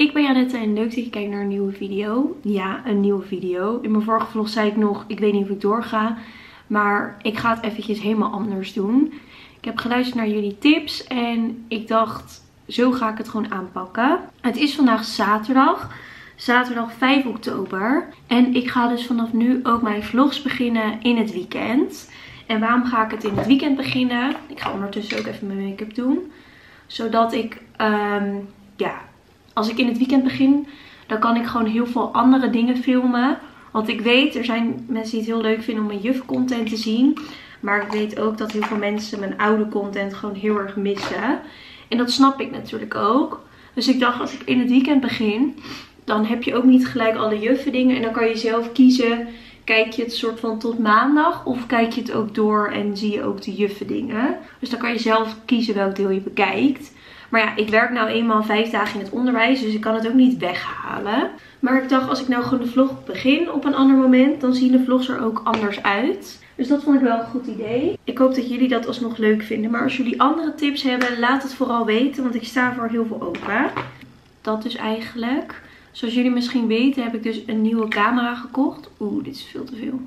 Ik ben Janette en leuk dat je kijkt naar een nieuwe video. Ja, een nieuwe video. In mijn vorige vlog zei ik nog, ik weet niet of ik doorga. Maar ik ga het eventjes helemaal anders doen. Ik heb geluisterd naar jullie tips en ik dacht, zo ga ik het gewoon aanpakken. Het is vandaag zaterdag. Zaterdag 5 oktober. En ik ga dus vanaf nu ook mijn vlogs beginnen in het weekend. En waarom ga ik het in het weekend beginnen? Ik ga ondertussen ook even mijn make-up doen. Zodat ik, als ik in het weekend begin, dan kan ik gewoon heel veel andere dingen filmen. Want ik weet, er zijn mensen die het heel leuk vinden om mijn juf-content te zien. Maar ik weet ook dat heel veel mensen mijn oude content gewoon heel erg missen. En dat snap ik natuurlijk ook. Dus ik dacht, als ik in het weekend begin, dan heb je ook niet gelijk alle juffen dingen. En dan kan je zelf kiezen, kijk je het soort van tot maandag of kijk je het ook door en zie je ook de juffen dingen. Dus dan kan je zelf kiezen welk deel je bekijkt. Maar ja, ik werk nou eenmaal 5 dagen in het onderwijs, dus ik kan het ook niet weghalen. Maar ik dacht, als ik nou gewoon de vlog begin op een ander moment, dan zien de vlogs er ook anders uit. Dus dat vond ik wel een goed idee. Ik hoop dat jullie dat alsnog leuk vinden. Maar als jullie andere tips hebben, laat het vooral weten, want ik sta voor heel veel open. Dat dus eigenlijk. Zoals jullie misschien weten heb ik dus een nieuwe camera gekocht. Oeh, dit is veel te veel.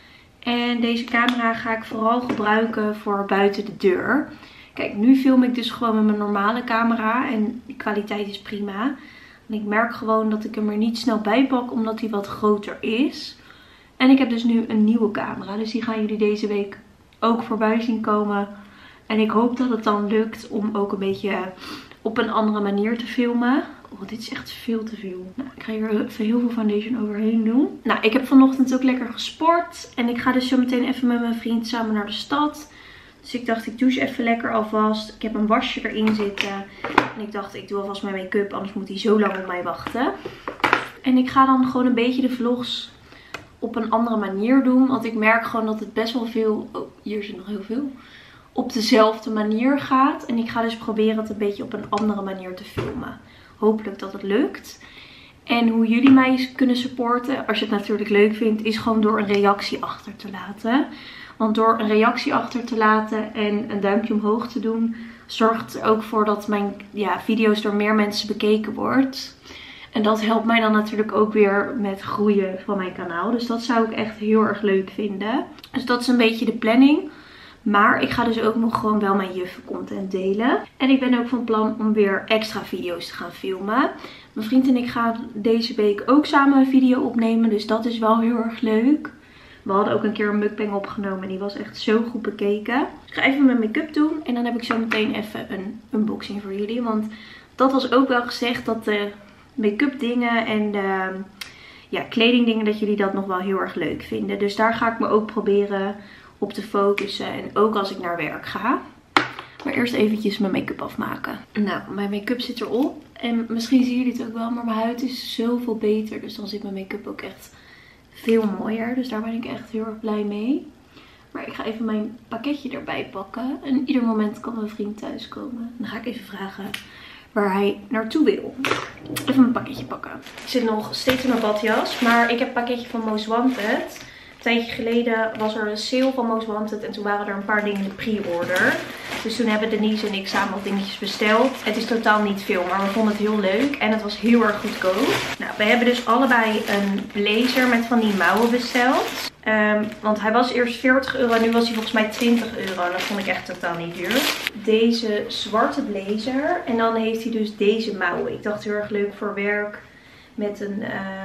En deze camera ga ik vooral gebruiken voor buiten de deur. Kijk, nu film ik dus gewoon met mijn normale camera en de kwaliteit is prima. En ik merk gewoon dat ik hem er niet snel bij pak, omdat hij wat groter is. En ik heb dus nu een nieuwe camera, dus die gaan jullie deze week ook voorbij zien komen. En ik hoop dat het dan lukt om ook een beetje op een andere manier te filmen. Oh, dit is echt veel te veel. Nou, ik ga hier even heel veel foundation overheen doen. Nou, ik heb vanochtend ook lekker gesport. En ik ga dus zo meteen even met mijn vriend samen naar de stad. Dus ik dacht, ik douche even lekker alvast. Ik heb een wasje erin zitten. En ik dacht, ik doe alvast mijn make-up, anders moet hij zo lang op mij wachten. En ik ga dan gewoon een beetje de vlogs op een andere manier doen. Want ik merk gewoon dat het best wel veel... Oh, hier zit nog heel veel. Op dezelfde manier gaat. En ik ga dus proberen het een beetje op een andere manier te filmen. Hopelijk dat het lukt. En hoe jullie mij kunnen supporten, als je het natuurlijk leuk vindt, is gewoon door een reactie achter te laten. Want door een reactie achter te laten en een duimpje omhoog te doen, zorgt er ook voor dat mijn video's door meer mensen bekeken wordt. En dat helpt mij dan natuurlijk ook weer met groeien van mijn kanaal. Dus dat zou ik echt heel erg leuk vinden. Dus dat is een beetje de planning. Maar ik ga dus ook nog gewoon wel mijn juffencontent delen. En ik ben ook van plan om weer extra video's te gaan filmen. Mijn vriend en ik gaan deze week ook samen een video opnemen. Dus dat is wel heel erg leuk. We hadden ook een keer een mukbang opgenomen en die was echt zo goed bekeken. Dus ik ga even mijn make-up doen en dan heb ik zo meteen even een unboxing voor jullie. Want dat was ook wel gezegd dat de make-up dingen en de kledingdingen, dat jullie dat nog wel heel erg leuk vinden. Dus daar ga ik me ook proberen op te focussen en ook als ik naar werk ga. Maar eerst eventjes mijn make-up afmaken. Nou, mijn make-up zit erop en misschien zien jullie het ook wel, maar mijn huid is zoveel beter. Dus dan zit mijn make-up ook echt veel mooier. Dus daar ben ik echt heel erg blij mee. Maar ik ga even mijn pakketje erbij pakken. En ieder moment kan mijn vriend thuiskomen. Dan ga ik even vragen waar hij naartoe wil. Even mijn pakketje pakken. Ik zit nog steeds in mijn badjas. Maar ik heb een pakketje van Most Wanted. Een tijdje geleden was er een sale van Most Wanted. En toen waren er een paar dingen in de pre-order. Dus toen hebben Denise en ik samen wat dingetjes besteld. Het is totaal niet veel, maar we vonden het heel leuk. En het was heel erg goedkoop. Nou, we hebben dus allebei een blazer met van die mouwen besteld. Want hij was eerst 40 euro en nu was hij volgens mij 20 euro. En dat vond ik echt totaal niet duur. Deze zwarte blazer. En dan heeft hij dus deze mouwen. Ik dacht heel erg leuk voor werk met een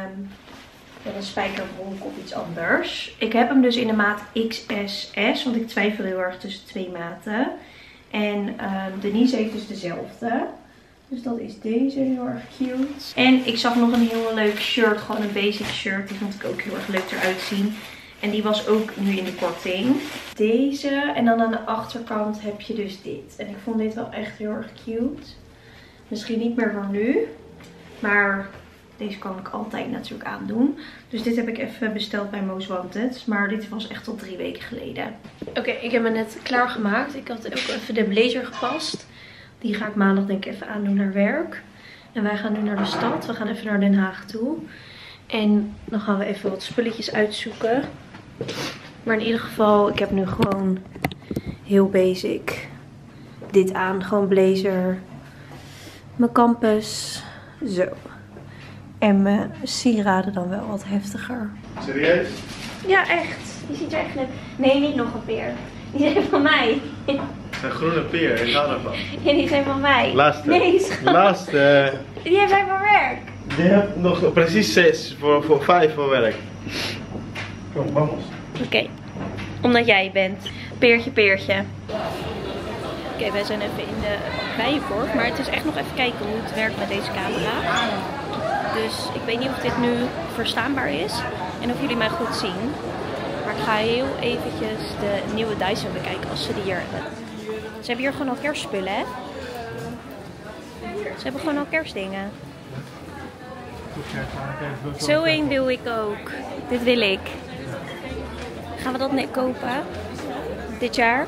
spijkerbroek of iets anders. Ik heb hem dus in de maat XSS. Want ik twijfel heel erg tussen 2 maten. En Denise heeft dus dezelfde. Dus dat is deze, heel erg cute. En ik zag nog een heel leuk shirt, gewoon een basic shirt. Die vond ik ook heel erg leuk eruit zien. En die was ook nu in de korting. Deze. En dan aan de achterkant heb je dus dit. En ik vond dit wel echt heel erg cute. Misschien niet meer voor nu. Maar deze kan ik altijd natuurlijk aandoen. Dus dit heb ik even besteld bij Most Wanted. Maar dit was echt al 3 weken geleden. Oké, ik heb me net klaargemaakt. Ik had ook even de blazer gepast. Die ga ik maandag denk ik even aandoen naar werk. En wij gaan nu naar de stad. We gaan even naar Den Haag toe. En dan gaan we even wat spulletjes uitzoeken. Maar in ieder geval, ik heb nu gewoon heel basic dit aan. Gewoon blazer. Mijn campus. Zo. En mijn sieraden dan wel wat heftiger. Serieus? Ja, echt. Die ziet er echt leuk. Nee, niet nog een peer. Die zijn van mij. Een groene peer, ik hou ervan. Ja, die zijn van mij. Laatste. Nee, schat. Laatste. Die hebben wij van werk. Je hebt nog precies 6 voor 5 voor werk. Kom, vamos. Oké. Omdat jij bent. Peertje, peertje. Oké, wij zijn even in de Bijenkorf. Maar het is echt nog even kijken hoe het werkt met deze camera. Dus ik weet niet of dit nu verstaanbaar is. En of jullie mij goed zien. Maar ik ga heel eventjes de nieuwe Dyson bekijken als ze die hier hebben. Ze hebben hier gewoon al kerstspullen, hè? Ze hebben gewoon al kerstdingen. Zo één wil ik ook. Dit wil ik. Gaan we dat net kopen? Dit jaar?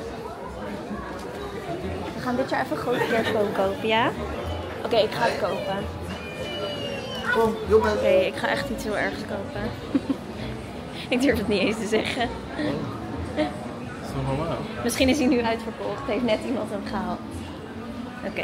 We gaan dit jaar even een grote kerstboom kopen, ja? Oké, ik ga het kopen. Oké, ik ga echt iets heel ergs kopen. Ik durf het niet eens te zeggen. Dat is toch normaal? Misschien is hij nu uitverkocht. Heeft net iemand hem gehaald. Oké.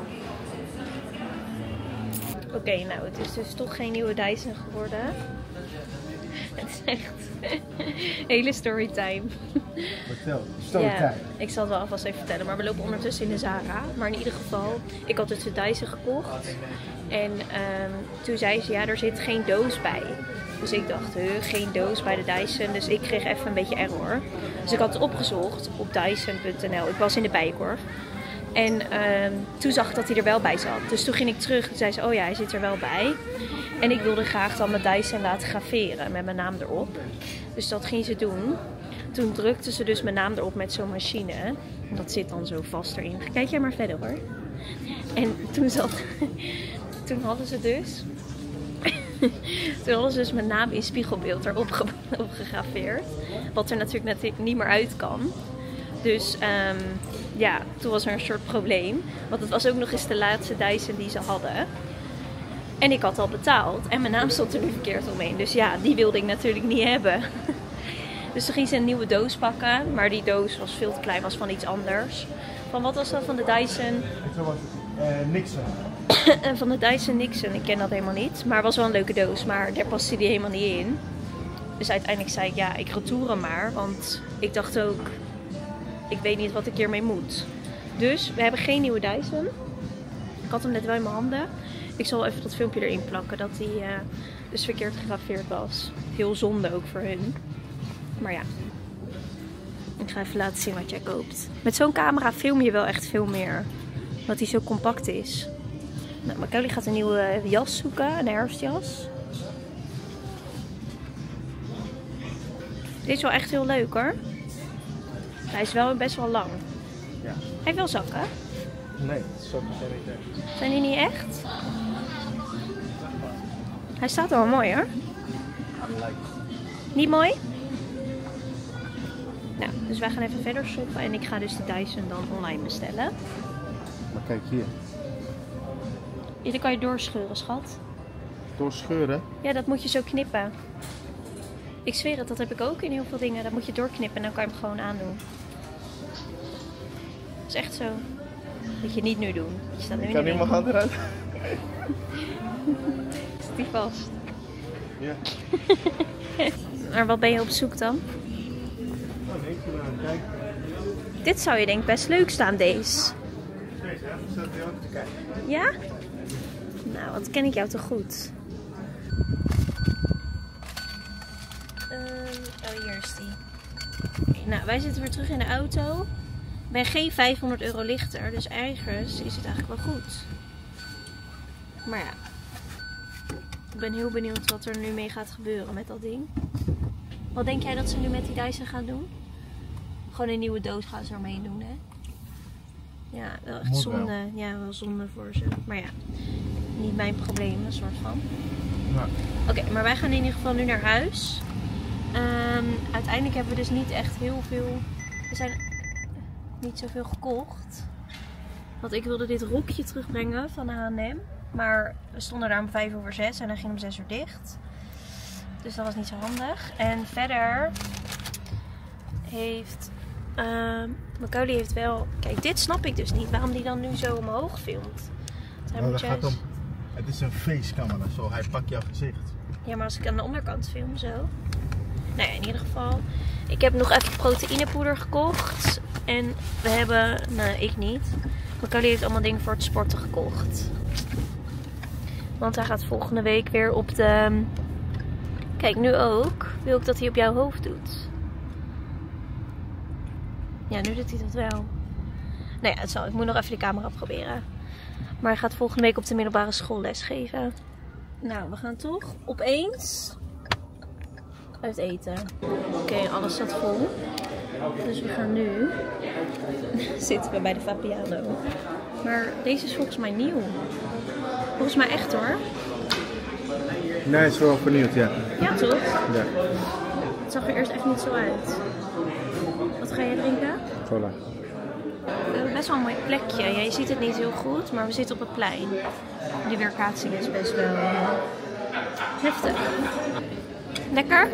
Oké, nou het is dus toch geen nieuwe Dyson geworden. Het is echt hele storytime. Vertel, Ja, ik zal het wel alvast even vertellen. Maar we lopen ondertussen in de Zara. Maar in ieder geval, ik had dus de Dyson gekocht. En toen zei ze, ja, er zit geen doos bij. Dus ik dacht, geen doos bij de Dyson. Dus ik kreeg even een beetje error. Dus ik had het opgezocht op Dyson.nl. Ik was in de Bijenkorf. En toen zag ik dat hij er wel bij zat. Dus toen ging ik terug. Toen zei ze, oh ja, hij zit er wel bij. En ik wilde graag dan mijn Dyson laten graveren met mijn naam erop. Dus dat ging ze doen. Toen drukte ze dus mijn naam erop met zo'n machine. Dat zit dan zo vast erin. Kijk jij maar verder hoor. En toen hadden ze dus... Toen hadden ze dus mijn naam in spiegelbeeld erop gegraveerd. Wat er natuurlijk niet meer uit kan. Dus ja, toen was er een soort probleem. Want het was ook nog eens de laatste Dyson die ze hadden. En ik had al betaald. En mijn naam stond er nu verkeerd omheen. Dus ja, die wilde ik natuurlijk niet hebben. Dus toen ging ze een nieuwe doos pakken. Maar die doos was veel te klein, was van iets anders. Van wat was dat van de Dyson? Nixon. En van de Dyson Nixon, ik ken dat helemaal niet. Maar het was wel een leuke doos, maar daar paste die helemaal niet in. Dus uiteindelijk zei ik, ja, ik retour hem maar. Want ik dacht ook, ik weet niet wat ik hiermee moet. Dus we hebben geen nieuwe Dyson. Ik had hem net wel in mijn handen. Ik zal even dat filmpje erin plakken, dat hij dus verkeerd gegraveerd was. Heel zonde ook voor hun. Maar ja, ik ga even laten zien wat jij koopt. Met zo'n camera film je wel echt veel meer. Omdat hij zo compact is. Nou, Macaulay gaat een nieuwe jas zoeken, een herfstjas. Dit is wel echt heel leuk hoor. Hij is wel best wel lang. Ja. Hij heeft wel zakken. Nee, zakken zijn niet echt. Zijn die niet echt? Hij staat wel mooi hoor. Niet mooi? Nou, dus wij gaan even verder shoppen en ik ga dus de Dyson dan online bestellen. Maar kijk hier. Ja, dan kan je doorscheuren, schat. Doorscheuren? Ja, dat moet je zo knippen. Ik zweer het, dat heb ik ook in heel veel dingen. Dat moet je doorknippen en dan kan je hem gewoon aandoen. Dat is echt zo. Moet je niet nu doen. Je staat nu in de Kan iemand hand eruit? Zit die vast? Ja. Maar wat ben je op zoek dan? Oh, nee, kijk. Dit zou je denk ik best leuk staan, deze. Deze, hè? Staat hier ook te kijken. Ja? Nou, wat ken ik jou toch goed? Oh, hier is die. Okay, nou, wij zitten weer terug in de auto. Ik ben geen 500 euro lichter, dus ergens is het eigenlijk wel goed. Maar ja, ik ben heel benieuwd wat er nu mee gaat gebeuren met dat ding. Wat denk jij dat ze nu met die Dyson gaan doen? Gewoon een nieuwe doos gaan ze ermee doen, hè? Ja, wel echt zonde. Wel. Ja, wel zonde voor ze. Maar ja, niet mijn probleem, een soort van. Ja. Oké, maar wij gaan in ieder geval nu naar huis. Uiteindelijk hebben we dus niet echt heel veel... We zijn niet zoveel gekocht. Want ik wilde dit rokje terugbrengen van H&M. Maar we stonden daar om 5:05 en dan ging om 6 uur dicht. Dus dat was niet zo handig. En verder heeft... Macaulay heeft wel... Kijk, dit snap ik dus niet. Waarom die dan nu zo omhoog filmt. Nou, dat gaat om Het is een facecamera, zo hij pakt jouw gezicht. Ja, maar als ik aan de onderkant film zo. Nou ja, in ieder geval. Ik heb nog even proteïnepoeder gekocht. En we hebben, nou ik niet. Maar Kali heeft allemaal dingen voor het sporten gekocht. Want hij gaat volgende week weer op de... Kijk, nu ook. Wil ik dat hij op jouw hoofd doet. Ja, nu doet hij dat wel. Nou ja, het zal. Ik moet nog even de camera proberen. Maar hij gaat volgende week op de middelbare school lesgeven. Nou, we gaan toch opeens uit eten. Oké, alles staat vol. Dus we gaan nu... zitten we bij de Vapiano. Maar deze is volgens mij nieuw. Volgens mij echt hoor. Nee, het is wel vernieuwd, ja. Ja, toch? Ja. Het zag er eerst echt niet zo uit. Wat ga jij drinken? Cola. We hebben best wel een mooi plekje. Ja, je ziet het niet heel goed, maar we zitten op het plein. De weerkaatsing is best wel heftig. Lekker?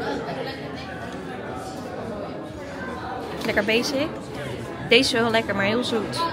Lekker basic. Deze is wel lekker, maar heel zoet.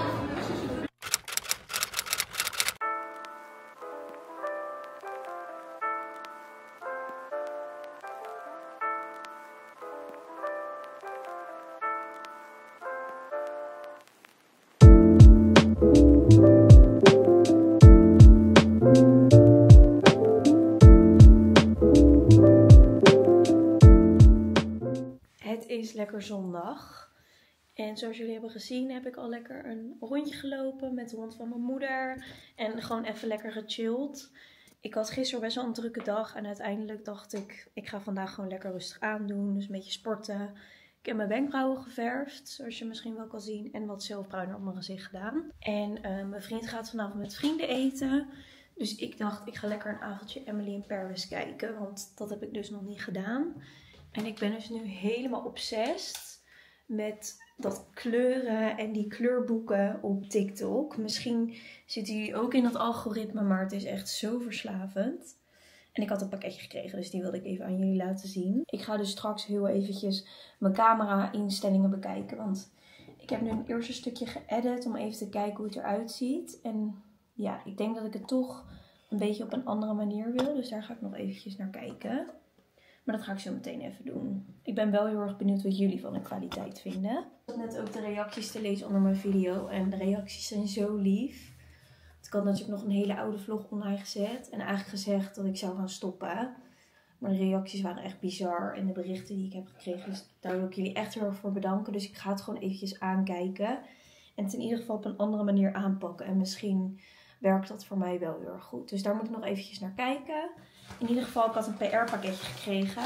Het is lekker zondag. En zoals jullie hebben gezien heb ik al lekker een rondje gelopen met de hond van mijn moeder. En gewoon even lekker gechilled. Ik had gisteren best wel een drukke dag. En uiteindelijk dacht ik ga vandaag gewoon lekker rustig aandoen. Dus een beetje sporten. Ik heb mijn wenkbrauwen geverfd, zoals je misschien wel kan zien. En wat zilverbruiner op mijn gezicht gedaan. En mijn vriend gaat vanavond met vrienden eten. Dus ik dacht, ik ga lekker een avondje Emily in Paris kijken. Want dat heb ik dus nog niet gedaan. En ik ben dus nu helemaal obsessed met dat kleuren en die kleurboeken op TikTok. Misschien zitten jullie ook in dat algoritme, maar het is echt zo verslavend. En ik had een pakketje gekregen, dus die wilde ik even aan jullie laten zien. Ik ga dus straks heel eventjes mijn camera instellingen bekijken. Want ik heb nu een eerste stukje geëdit om even te kijken hoe het eruit ziet. En ja, ik denk dat ik het toch een beetje op een andere manier wil. Dus daar ga ik nog eventjes naar kijken. Maar dat ga ik zo meteen even doen. Ik ben wel heel erg benieuwd wat jullie van de kwaliteit vinden. Ik had net ook de reacties te lezen onder mijn video. En de reacties zijn zo lief. Ik had natuurlijk nog een hele oude vlog online gezet. En eigenlijk gezegd dat ik zou gaan stoppen. Maar de reacties waren echt bizar. En de berichten die ik heb gekregen. Dus daar wil ik jullie echt heel erg voor bedanken. Dus ik ga het gewoon eventjes aankijken. En het in ieder geval op een andere manier aanpakken. En misschien werkt dat voor mij wel heel erg goed. Dus daar moet ik nog eventjes naar kijken. In ieder geval, ik had een PR-pakketje gekregen.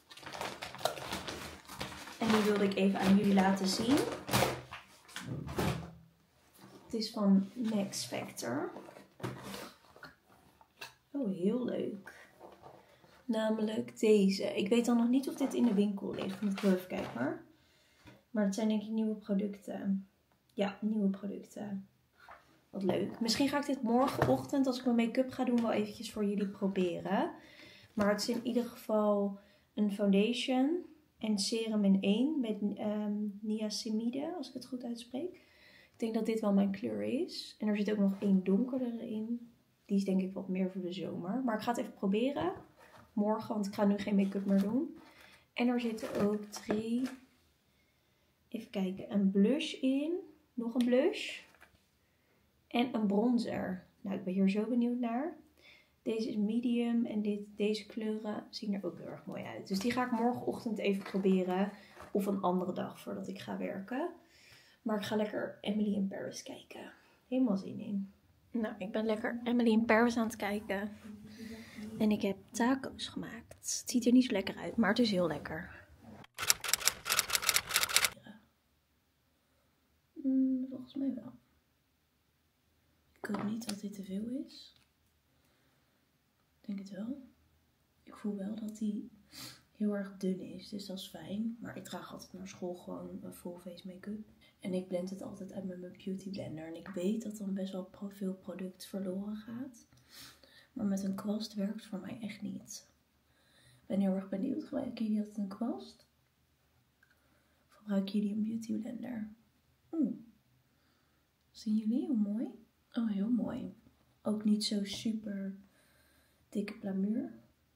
En die wilde ik even aan jullie laten zien. Het is van Max Factor. Oh, heel leuk. Namelijk deze. Ik weet dan nog niet of dit in de winkel ligt. Moet ik wel even kijken hoor. Maar het zijn denk ik nieuwe producten. Ja, nieuwe producten. Wat leuk. Misschien ga ik dit morgenochtend, als ik mijn make-up ga doen, wel eventjes voor jullie proberen. Maar het is in ieder geval een foundation en serum in één met niacinamide, als ik het goed uitspreek. Ik denk dat dit wel mijn kleur is. En er zit ook nog één donkerdere in. Die is denk ik wat meer voor de zomer. Maar ik ga het even proberen. Morgen, want ik ga nu geen make-up meer doen. En er zitten ook 3, even kijken, een blush in. Nog een blush. En een bronzer. Nou, ik ben hier zo benieuwd naar. Deze is medium en deze kleuren zien er ook heel erg mooi uit. Dus die ga ik morgenochtend even proberen. Of een andere dag voordat ik ga werken. Maar ik ga lekker Emily in Paris kijken. Helemaal zin in. Nou, ik ben lekker Emily in Paris aan het kijken. En ik heb taco's gemaakt. Het ziet er niet zo lekker uit, maar het is heel lekker. Volgens mij wel. Ik hoop niet dat dit te veel is. Ik denk het wel. Ik voel wel dat die heel erg dun is, dus dat is fijn. Maar ik draag altijd naar school gewoon een full face make-up. En ik blend het altijd uit met mijn beauty blender. En ik weet dat dan best wel veel product verloren gaat. Maar met een kwast werkt het voor mij echt niet. Ik ben heel erg benieuwd. Gebruiken jullie altijd een kwast? Of gebruiken jullie een beauty blender? Zien jullie hoe mooi? Oh, heel mooi. Ook niet zo super dikke plamuur.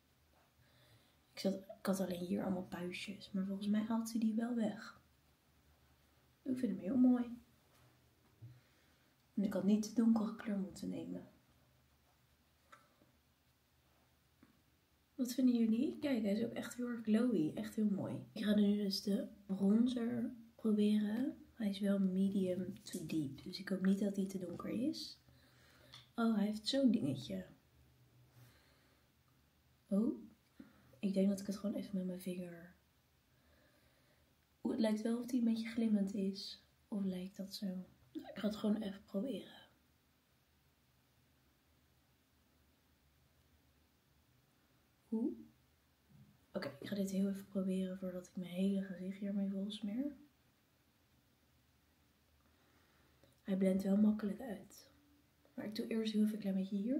Ik had alleen hier allemaal puistjes. Maar volgens mij haalt ze die wel weg. Ik vind hem heel mooi. En ik had niet de donkere kleur moeten nemen. Wat vinden jullie? Kijk, hij is ook echt heel erg glowy. Echt heel mooi. Ik ga nu dus de bronzer proberen. Hij is wel medium to deep. Dus ik hoop niet dat hij te donker is. Oh, hij heeft zo'n dingetje. Oh. Ik denk dat ik het gewoon even met mijn vinger... Oeh, het lijkt wel of hij een beetje glimmend is. Of lijkt dat zo? Nou, ik ga het gewoon even proberen. Oeh. Oké, ik ga dit heel even proberen voordat ik mijn hele gezicht hiermee vol smeer. Hij blendt wel makkelijk uit. Maar ik doe eerst heel even een klein beetje hier.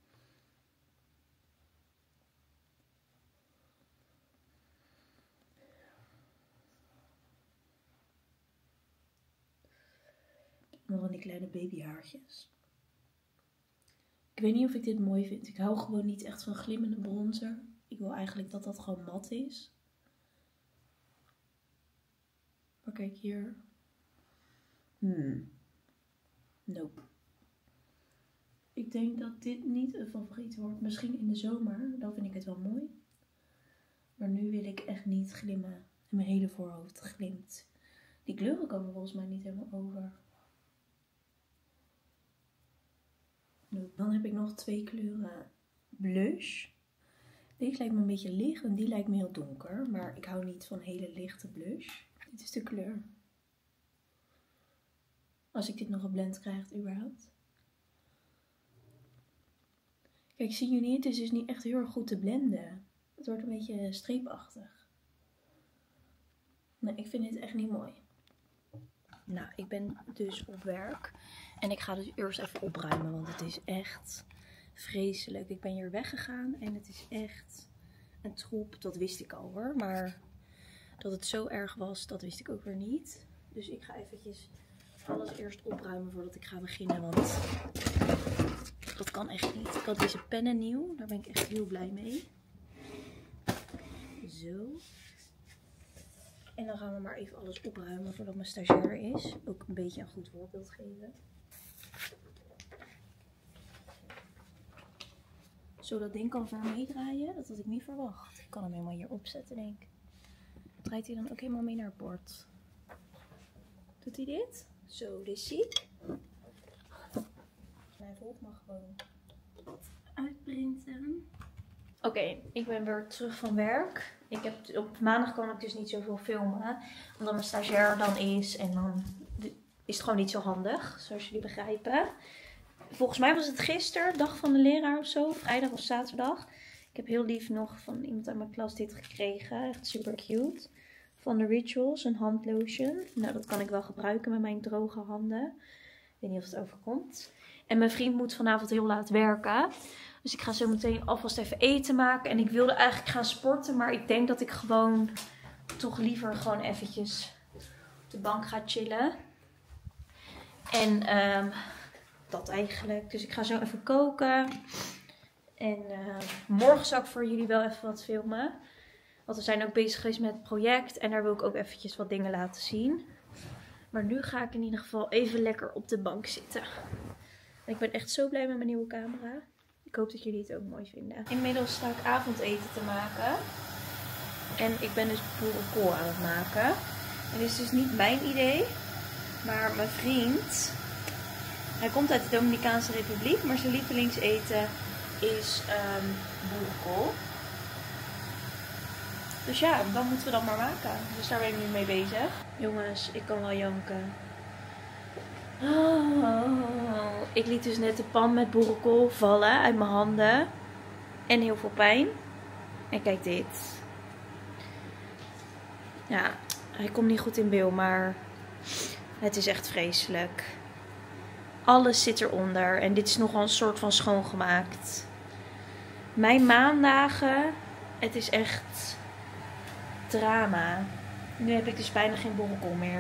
Nog van die kleine babyhaartjes. Ik weet niet of ik dit mooi vind. Ik hou gewoon niet echt van glimmende bronzer. Ik wil eigenlijk dat dat gewoon mat is. Maar kijk hier. Nope. Ik denk dat dit niet een favoriet wordt. Misschien in de zomer. Dan vind ik het wel mooi. Maar nu wil ik echt niet glimmen. En mijn hele voorhoofd glimt. Die kleuren komen volgens mij niet helemaal over. Dan heb ik nog 2 kleuren blush. Deze lijkt me een beetje licht en die lijkt me heel donker. Maar ik hou niet van hele lichte blush. Dit is de kleur. Als ik dit nog geblend krijg überhaupt. Kijk, zien jullie, het is dus niet echt heel erg goed te blenden. Het wordt een beetje streepachtig. Nee, ik vind dit echt niet mooi. Nou, ik ben dus op werk. En ik ga dus eerst even opruimen, want het is echt vreselijk. Ik ben hier weggegaan en het is echt een troep. Dat wist ik al hoor. Maar dat het zo erg was, dat wist ik ook weer niet. Dus ik ga eventjes alles eerst opruimen voordat ik ga beginnen. Want dat kan echt niet. Ik had deze pennen nieuw. Daar ben ik echt heel blij mee. Zo. En dan gaan we maar even alles opruimen voordat mijn stagiair is. Ook een beetje een goed voorbeeld geven. Zo, dat ding kan ver meedraaien. Dat had ik niet verwacht. Ik kan hem helemaal hier opzetten, denk ik. Draait hij dan ook helemaal mee naar het bord? Doet hij dit? Zo, dit is ziek. Hij volgt me gewoon uitprinten. Oké, ik ben weer terug van werk. Op maandag kan ik dus niet zoveel filmen. Omdat mijn stagiair dan is. En dan is het gewoon niet zo handig. Zoals jullie begrijpen. Volgens mij was het gisteren, dag van de leraar of zo. Vrijdag of zaterdag. Ik heb heel lief nog van iemand uit mijn klas dit gekregen. Echt super cute. Van de Rituals, een handlotion. Nou, dat kan ik wel gebruiken met mijn droge handen. Ik weet niet of het overkomt. En mijn vriend moet vanavond heel laat werken. Dus ik ga zo meteen alvast even eten maken. En ik wilde eigenlijk gaan sporten. Maar ik denk dat ik gewoon toch liever gewoon eventjes op de bank ga chillen. En dat eigenlijk. Dus ik ga zo even koken. En morgen zal ik voor jullie wel even wat filmen. Want we zijn ook bezig geweest met het project. En daar wil ik ook eventjes wat dingen laten zien. Maar nu ga ik in ieder geval even lekker op de bank zitten. En ik ben echt zo blij met mijn nieuwe camera. Ik hoop dat jullie het ook mooi vinden. Inmiddels sta ik avondeten te maken. En ik ben dus boerenkool aan het maken. En dit is dus niet mijn idee. Maar mijn vriend. Hij komt uit de Dominicaanse Republiek. Maar zijn lievelingseten is boerenkool. Dus ja, dan moeten we dat maar maken. Dus daar ben ik nu mee bezig. Jongens, ik kan wel janken. Oh, ik liet dus net de pan met boerenkool vallen uit mijn handen. En heel veel pijn. En kijk dit. Ja, hij komt niet goed in beeld, maar het is echt vreselijk. Alles zit eronder. En dit is nogal een soort van schoongemaakt. Mijn maandagen, het is echt drama. Nu heb ik dus bijna geen boerenkool meer.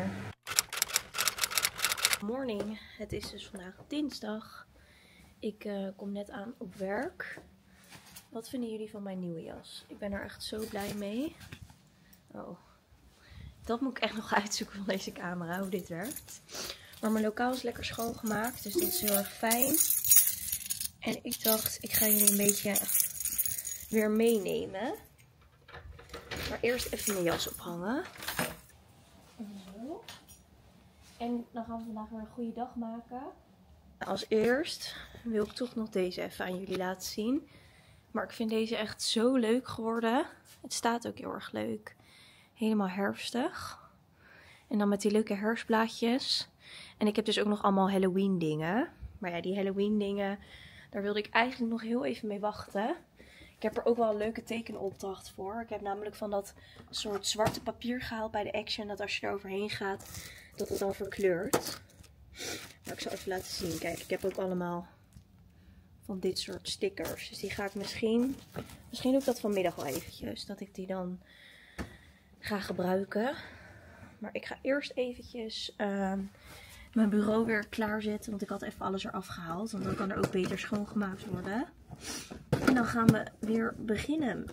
Morning, het is dus vandaag dinsdag. Ik kom net aan op werk. Wat vinden jullie van mijn nieuwe jas? Ik ben er echt zo blij mee. Oh, dat moet ik echt nog uitzoeken van deze camera, hoe dit werkt. Maar mijn lokaal is lekker schoongemaakt, dus dat is heel erg fijn. En ik dacht, ik ga jullie een beetje weer meenemen. Maar eerst even mijn jas ophangen. Zo. En dan gaan we vandaag weer een goede dag maken. Als eerst wil ik toch nog deze even aan jullie laten zien. Maar ik vind deze echt zo leuk geworden. Het staat ook heel erg leuk. Helemaal herfstig. En dan met die leuke herfstblaadjes. En ik heb dus ook nog allemaal Halloween dingen. Maar ja, die Halloween dingen, daar wilde ik eigenlijk nog heel even mee wachten. Ik heb er ook wel een leuke tekenopdracht voor. Ik heb namelijk van dat soort zwarte papier gehaald bij de Action. Dat als je er overheen gaat, dat het dan verkleurt. Maar ik zal even laten zien. Kijk, ik heb ook allemaal van dit soort stickers. Dus die ga ik misschien doe ik dat vanmiddag wel eventjes. Dat ik die dan ga gebruiken. Maar ik ga eerst eventjes mijn bureau weer klaarzetten. Want ik had even alles eraf gehaald. Want dan kan er ook beter schoongemaakt worden. En dan gaan we weer beginnen.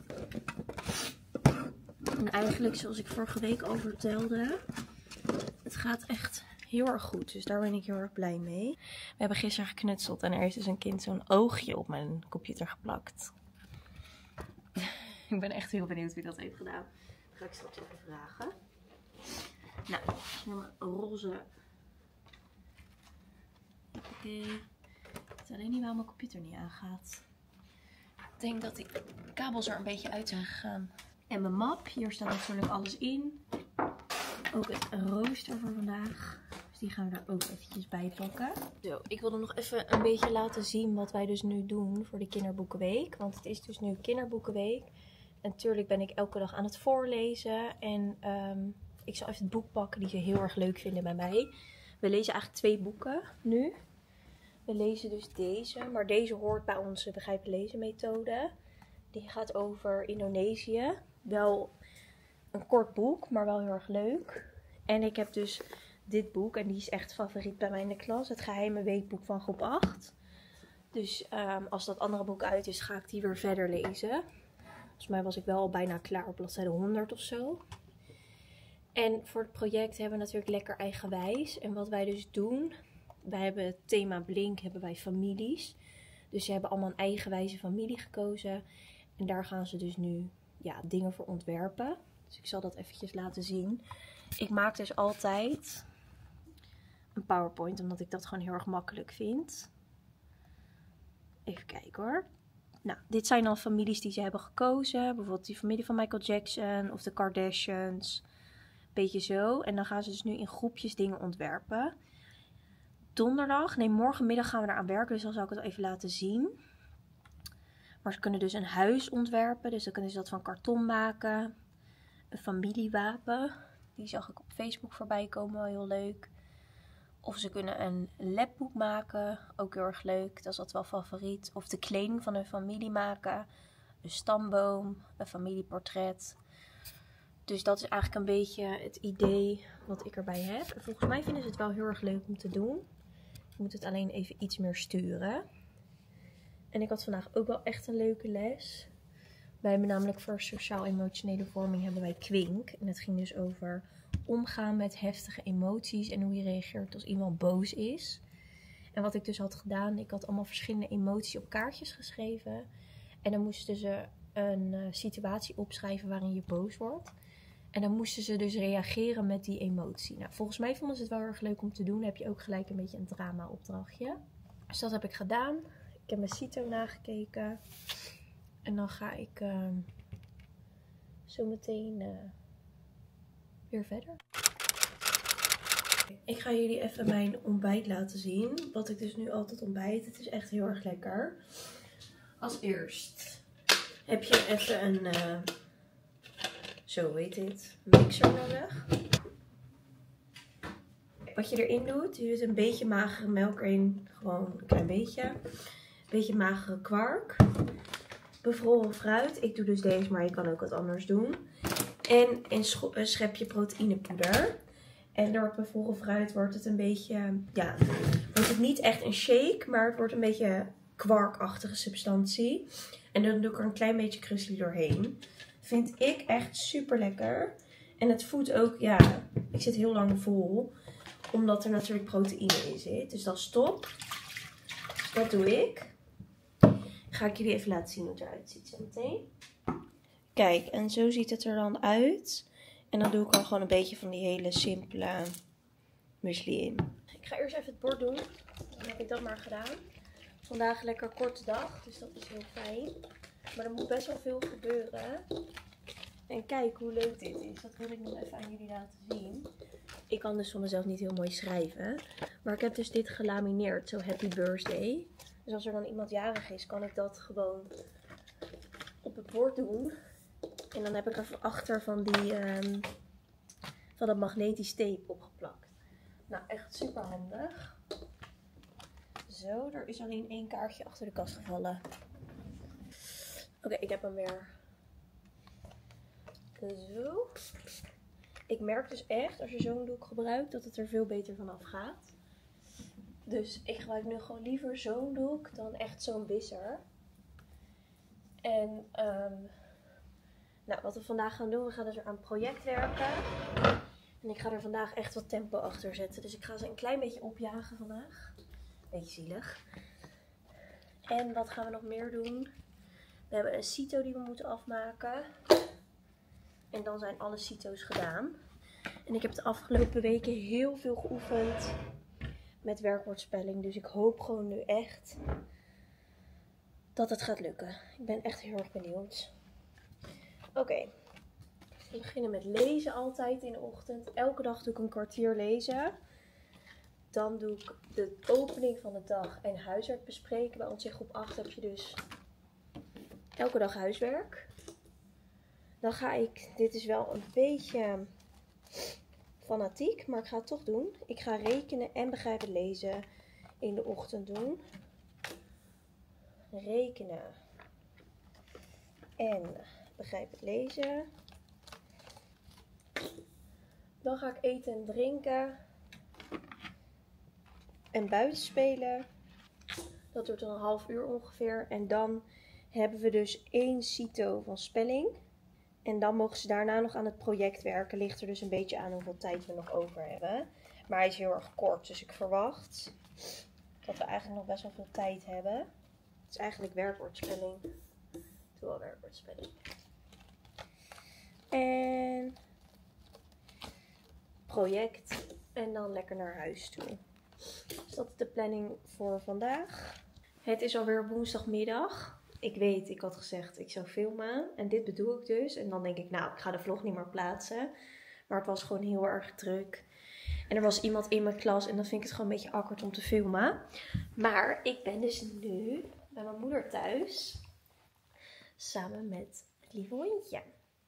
En eigenlijk, zoals ik vorige week al vertelde, het gaat echt heel erg goed. Dus daar ben ik heel erg blij mee. We hebben gisteren geknutseld en er heeft dus een kind zo'n oogje op mijn computer geplakt. Ik ben echt heel benieuwd wie dat heeft gedaan. Dat ga ik straks even vragen. Nou, een roze. Oké. Ik weet alleen niet waarom mijn computer niet aangaat. Ik denk dat die kabels er een beetje uit zijn gegaan. En mijn map, hier staat natuurlijk alles in. Ook het rooster voor vandaag. Dus die gaan we er ook eventjes bij pakken. Zo, ik wilde nog even een beetje laten zien wat wij dus nu doen voor de kinderboekenweek. Want het is dus nu kinderboekenweek. En natuurlijk ben ik elke dag aan het voorlezen. En ik zal even het boek pakken die ze heel erg leuk vinden bij mij. We lezen eigenlijk 2 boeken nu. We lezen dus deze. Maar deze hoort bij onze begrijpen lezen methode. Die gaat over Indonesië. Wel een kort boek, maar wel heel erg leuk. En ik heb dus dit boek. En die is echt favoriet bij mij in de klas. Het geheime weekboek van groep 8. Dus als dat andere boek uit is, ga ik die weer verder lezen. Volgens mij was ik wel al bijna klaar op bladzijde 100 of zo. En voor het project hebben we natuurlijk lekker eigenwijs. En wat wij dus doen, wij hebben het thema Blink, hebben wij families. Dus ze hebben allemaal een eigenwijze familie gekozen. En daar gaan ze dus nu dingen voor ontwerpen. Dus ik zal dat eventjes laten zien. Ik maak dus altijd een PowerPoint, omdat ik dat gewoon heel erg makkelijk vind. Even kijken hoor. Nou, dit zijn dan families die ze hebben gekozen. Bijvoorbeeld die familie van Michael Jackson of de Kardashians. Beetje zo. En dan gaan ze dus nu in groepjes dingen ontwerpen. Morgenmiddag gaan we eraan werken. Dus dan zal ik het even laten zien. Maar ze kunnen dus een huis ontwerpen. Dus dan kunnen ze dat van karton maken. Een familiewapen. Die zag ik op Facebook voorbij komen. Wel heel leuk. Of ze kunnen een lapboek maken. Ook heel erg leuk. Dat is altijd wel favoriet. Of de kleding van hun familie maken. Een stamboom. Een familieportret. Dus dat is eigenlijk een beetje het idee wat ik erbij heb. En volgens mij vinden ze het wel heel erg leuk om te doen. Ik moet het alleen even iets meer sturen. En ik had vandaag ook wel echt een leuke les. Wij hebben namelijk voor sociaal-emotionele vorming hebben wij Kwink. En het ging dus over omgaan met heftige emoties en hoe je reageert als iemand boos is. En wat ik dus had gedaan, ik had allemaal verschillende emoties op kaartjes geschreven. En dan moesten ze een situatie opschrijven waarin je boos wordt. En dan moesten ze dus reageren met die emotie. Nou, volgens mij vonden ze het wel erg leuk om te doen. Dan heb je ook gelijk een beetje een drama opdrachtje. Dus dat heb ik gedaan. Ik heb mijn CITO nagekeken. En dan ga ik zo meteen weer verder. Ik ga jullie even mijn ontbijt laten zien. Wat ik dus nu altijd ontbijt. Het is echt heel erg lekker. Als eerst heb je even een, zo heet dit, mixer nodig. Wat je erin doet, je doet een beetje magere melk erin. Gewoon een klein beetje. Een beetje magere kwark. Bevroren fruit. Ik doe dus deze, maar je kan ook wat anders doen. En een schepje proteïnepoeder. En door het bevroren fruit wordt het een beetje, wordt het niet echt een shake, maar het wordt een beetje kwarkachtige substantie. En dan doe ik er een klein beetje krusli doorheen. Vind ik echt super lekker. En het voedt ook, ja, ik zit heel lang vol. Omdat er natuurlijk proteïne in zit. Dus dat is top. Dus dat doe ik. Ga ik jullie even laten zien hoe het eruit ziet zo meteen. Kijk, en zo ziet het er dan uit. En dan doe ik er gewoon een beetje van die hele simpele muesli in. Ik ga eerst even het bord doen. Dan heb ik dat maar gedaan. Vandaag een lekker korte dag, dus dat is heel fijn. Maar er moet best wel veel gebeuren. En kijk hoe leuk dit is. Dat wil ik nog even aan jullie laten zien. Ik kan dus van mezelf niet heel mooi schrijven. Maar ik heb dus dit gelamineerd. Zo happy birthday. Dus als er dan iemand jarig is, kan ik dat gewoon op het bord doen. En dan heb ik er achter van dat magnetisch tape opgeplakt. Nou, echt super handig. Zo, er is alleen 1 kaartje achter de kast gevallen. Oké, ik heb hem weer. Zo. Ik merk dus echt, als je zo'n doek gebruikt, dat het er veel beter vanaf gaat. Dus ik gebruik nu gewoon liever zo'n doek dan echt zo'n bisser. En nou, wat we vandaag gaan doen, we gaan dus aan een project werken. En ik ga er vandaag echt wat tempo achter zetten. Dus ik ga ze een klein beetje opjagen vandaag. Beetje zielig. En wat gaan we nog meer doen? We hebben een CITO die we moeten afmaken. En dan zijn alle CITO's gedaan. En ik heb de afgelopen weken heel veel geoefend met werkwoordspelling. Dus ik hoop gewoon nu echt dat het gaat lukken. Ik ben echt heel erg benieuwd. Oké. We beginnen met lezen altijd in de ochtend. Elke dag doe ik een kwartier lezen. Dan doe ik de opening van de dag en huiswerk bespreken. Bij ons in groep 8 heb je dus elke dag huiswerk. Dan ga ik, dit is wel een beetje fanatiek, maar ik ga het toch doen. Ik ga rekenen en begrijpend lezen in de ochtend doen. Rekenen en begrijpend lezen. Dan ga ik eten en drinken. En buiten spelen. Dat duurt dan een half uur ongeveer. En dan hebben we dus 1 CITO van spelling. En dan mogen ze daarna nog aan het project werken. Ligt er dus een beetje aan hoeveel tijd we nog over hebben. Maar hij is heel erg kort. Dus ik verwacht dat we eigenlijk nog best wel veel tijd hebben. Het is eigenlijk werkwoordspelling. Ik doe wel werkwoordspelling. En project. En dan lekker naar huis toe. Dus dat is de planning voor vandaag. Het is alweer woensdagmiddag. Ik weet, ik had gezegd ik zou filmen. En dit bedoel ik dus. En dan denk ik, nou, ik ga de vlog niet meer plaatsen. Maar het was gewoon heel erg druk. En er was iemand in mijn klas. En dan vind ik het gewoon een beetje awkward om te filmen. Maar ik ben dus nu bij mijn moeder thuis. Samen met het lieve hondje.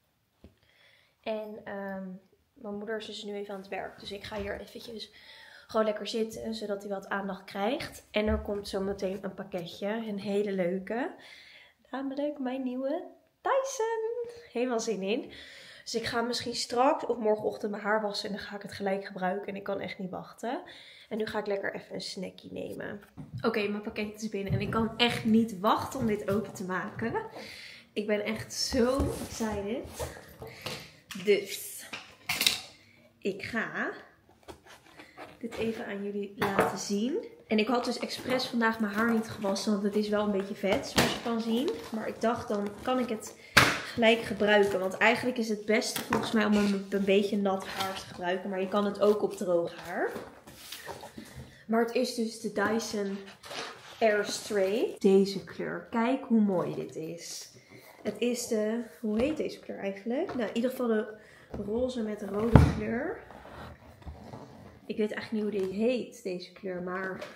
En mijn moeder is dus nu even aan het werk. Dus ik ga hier eventjes gewoon lekker zitten. Zodat hij wat aandacht krijgt. En er komt zo meteen een pakketje. Een hele leuke. Namelijk mijn nieuwe Dyson. Helemaal zin in. Dus ik ga misschien straks of morgenochtend mijn haar wassen. En dan ga ik het gelijk gebruiken. En ik kan echt niet wachten. En nu ga ik lekker even een snackie nemen. Oké, mijn pakketje is binnen. En ik kan echt niet wachten om dit open te maken. Ik ben echt zo excited. Dus ik ga dit even aan jullie laten zien. En ik had dus expres vandaag mijn haar niet gewassen. Want het is wel een beetje vet, zoals je kan zien. Maar ik dacht, dan kan ik het gelijk gebruiken. Want eigenlijk is het beste volgens mij om een beetje nat haar te gebruiken. Maar je kan het ook op droog haar. Maar het is dus de Dyson Airstray. Deze kleur. Kijk hoe mooi dit is. Het is de... Hoe heet deze kleur eigenlijk? Nou, in ieder geval de roze met de rode kleur. Ik weet eigenlijk niet hoe dit heet, deze kleur. Maar...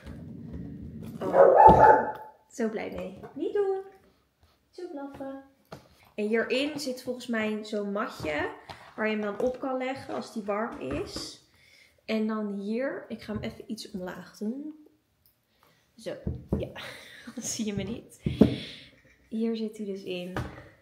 Oh, zo blij mee. Niet doen. Zo blaffen. En hierin zit volgens mij zo'n matje. Waar je hem dan op kan leggen als die warm is. En dan hier. Ik ga hem even iets omlaag doen. Zo. Ja. Dan zie je me niet. Hier zit hij dus in.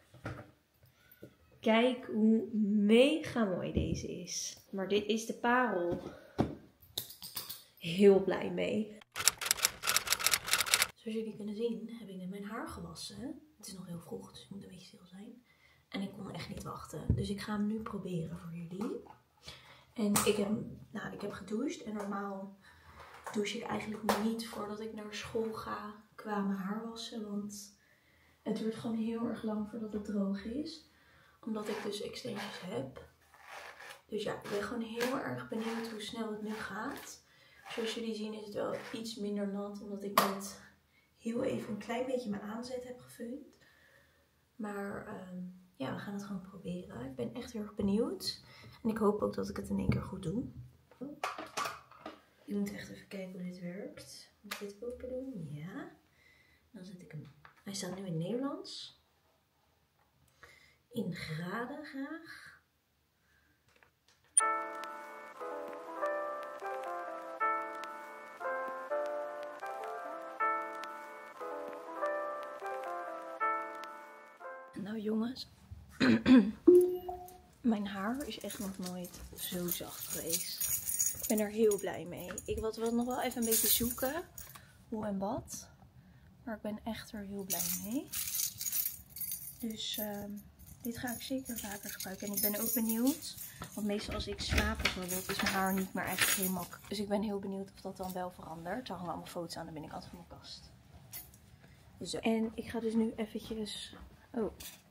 Kijk hoe mega mooi deze is. Maar dit is de parel. Heel blij mee. Zoals jullie kunnen zien heb ik net mijn haar gewassen. Het is nog heel vroeg, dus ik moet een beetje stil zijn. En ik kon echt niet wachten. Dus ik ga hem nu proberen voor jullie. En ik heb gedoucht. En normaal douche ik eigenlijk niet voordat ik naar school ga qua mijn haar wassen. Want het duurt gewoon heel erg lang voordat het droog is. Omdat ik dus extensions heb. Dus ja, ik ben gewoon heel erg benieuwd hoe snel het nu gaat. Zoals jullie zien is het wel iets minder nat. Omdat ik net heel even een klein beetje mijn aanzet heb gefeund. Maar ja, we gaan het gewoon proberen. Ik ben echt heel erg benieuwd. En ik hoop ook dat ik het in één keer goed doe. Ik moet echt even kijken hoe dit werkt. Moet ik dit open doen? Ja. Dan zet ik hem. Hij staat nu in Nederlands. In graden graag. Nou jongens, mijn haar is echt nog nooit zo zacht geweest. Ik ben er heel blij mee. Ik wil nog wel even een beetje zoeken hoe en wat. Maar ik ben echt er heel blij mee. Dus dit ga ik zeker vaker gebruiken. En ik ben ook benieuwd. Want meestal als ik slaap bijvoorbeeld is mijn haar niet meer eigenlijk helemaal... Dus ik ben heel benieuwd of dat dan wel verandert. Er hangen allemaal foto's aan de binnenkant van mijn kast. Zo. En ik ga dus nu eventjes... Oh,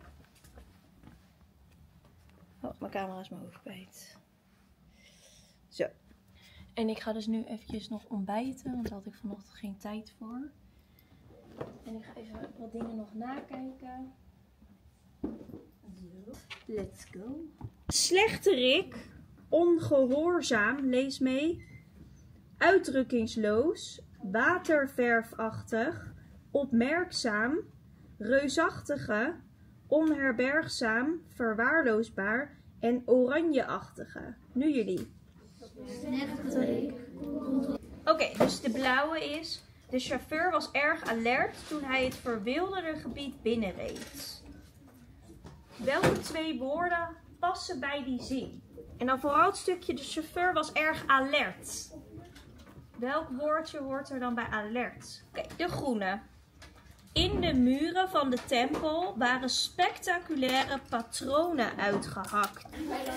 mijn camera is mijn hoofd kwijt. Zo. En ik ga dus nu eventjes nog ontbijten. Want daar had ik vanochtend geen tijd voor. En ik ga even wat dingen nog nakijken. Zo. Let's go. Slechterik. Ongehoorzaam. Lees mee. Uitdrukkingsloos. Waterverfachtig. Opmerkzaam. Reusachtige. Onherbergzaam. Verwaarloosbaar. En oranjeachtige. Nu jullie. Oké, dus de blauwe is... De chauffeur was erg alert toen hij het verwilderde gebied binnenreed. Welke twee woorden passen bij die zin? En dan vooral het stukje de chauffeur was erg alert. Welk woordje hoort er dan bij alert? Oké, de groene. In de muren van de tempel waren spectaculaire patronen uitgehakt.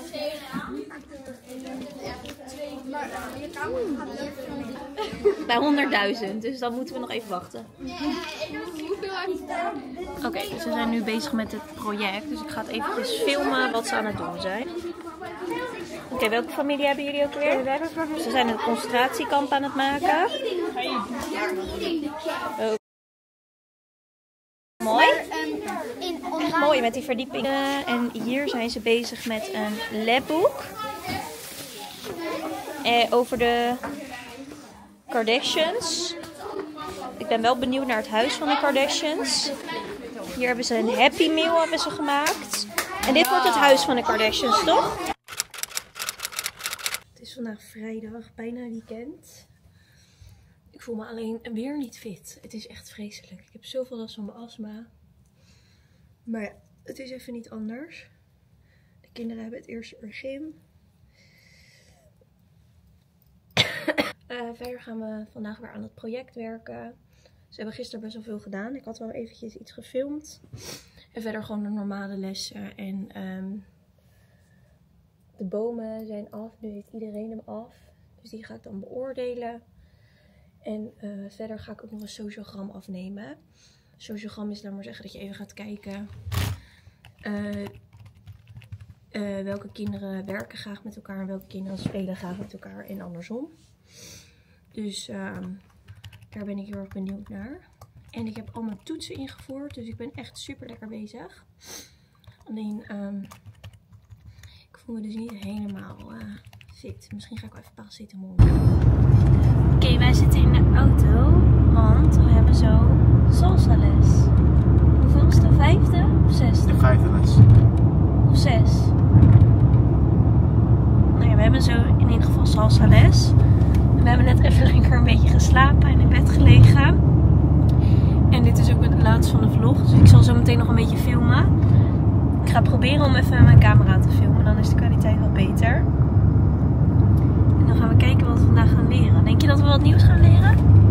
Bij 100.000, dus dan moeten we nog even wachten. Oké, dus we zijn nu bezig met het project. Dus ik ga het eventjes filmen wat ze aan het doen zijn. Oké, welke familie hebben jullie ook weer? Ze zijn het concentratiekamp aan het maken. Oh. Mooi. Echt mooi met die verdiepingen. En hier zijn ze bezig met een labboek. Over de Kardashians. Ik ben wel benieuwd naar het huis van de Kardashians. Hier hebben ze een Happy Meal gemaakt. En dit wordt het huis van de Kardashians, toch? Het is vandaag vrijdag, bijna weekend. Ik voel me alleen weer niet fit. Het is echt vreselijk. Ik heb zoveel last van mijn astma. Maar ja, het is even niet anders. De kinderen hebben het eerste uur gym. Verder gaan we vandaag weer aan het project werken. Ze hebben gisteren best wel veel gedaan. Ik had wel eventjes iets gefilmd. En verder gewoon de normale lessen. En de bomen zijn af. Nu heeft iedereen hem af. Dus die ga ik dan beoordelen. En verder ga ik ook nog een sociogram afnemen. Sociogram is, laat maar zeggen, dat je even gaat kijken. Welke kinderen werken graag met elkaar en welke kinderen spelen graag met elkaar en andersom. Dus daar ben ik heel erg benieuwd naar. En ik heb al mijn toetsen ingevoerd, dus ik ben echt super lekker bezig. Alleen, ik voel me dus niet helemaal fit. Misschien ga ik wel even paracetamol nemen. Oké, wij zitten in de auto, want we hebben zo salsa les. Hoeveelste? 5e of 6e? De 5e les. Of 6? Nou ja, we hebben zo in ieder geval salsa les. We hebben net even lekker een beetje geslapen en in bed gelegen. En dit is ook het laatste van de vlog, dus ik zal zo meteen nog een beetje filmen. Ik ga proberen om even met mijn camera te filmen, dan is de kwaliteit wat beter. En dan gaan we kijken wat we vandaag gaan leren. Denk je dat we wat nieuws gaan leren?